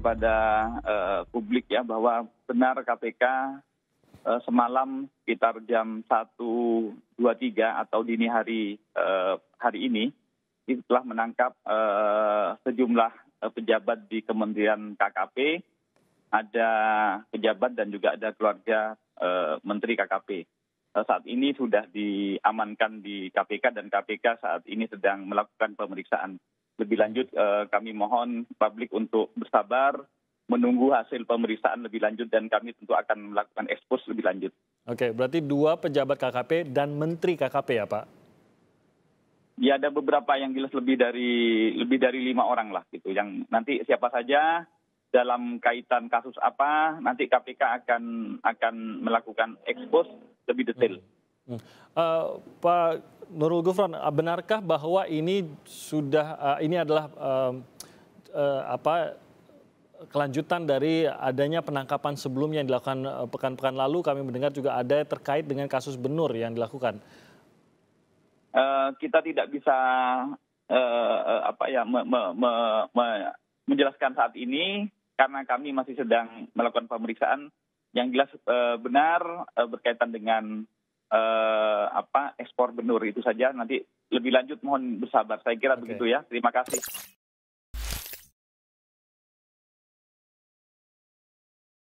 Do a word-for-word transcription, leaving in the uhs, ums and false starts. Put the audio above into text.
kepada uh, publik ya bahwa benar K P K uh, semalam sekitar jam satu dua puluh tiga atau dini hari uh, hari ini itu telah menangkap uh, sejumlah uh, pejabat di Kementerian K K P, ada pejabat dan juga ada keluarga uh, Menteri K K P. Uh, saat ini sudah diamankan di K P K dan K P K saat ini sedang melakukan pemeriksaan. Lebih lanjut uh, kami mohon publik untuk bersabar, menunggu hasil pemeriksaan lebih lanjut dan kami tentu akan melakukan ekspos lebih lanjut. Oke, berarti dua pejabat K K P dan Menteri K K P ya Pak? Ya ada beberapa yang jelas lebih dari lebih dari lima orang lah gitu. Yang nanti siapa saja dalam kaitan kasus apa nanti K P K akan akan melakukan ekspos lebih detail. Hmm. Hmm. Uh, Pak Nurul Gufron, benarkah bahwa ini sudah uh, ini adalah uh, uh, apa kelanjutan dari adanya penangkapan sebelumnya yang dilakukan uh, pekan-pekan lalu? Kami mendengar juga ada terkait dengan kasus Benur yang dilakukan. Uh, kita tidak bisa uh, apa ya me, me, me, me, menjelaskan saat ini karena kami masih sedang melakukan pemeriksaan. Yang jelas uh, benar uh, berkaitan dengan uh, apa ekspor Benur itu saja. Nanti lebih lanjut mohon bersabar. Saya kira okay. Begitu ya. Terima kasih.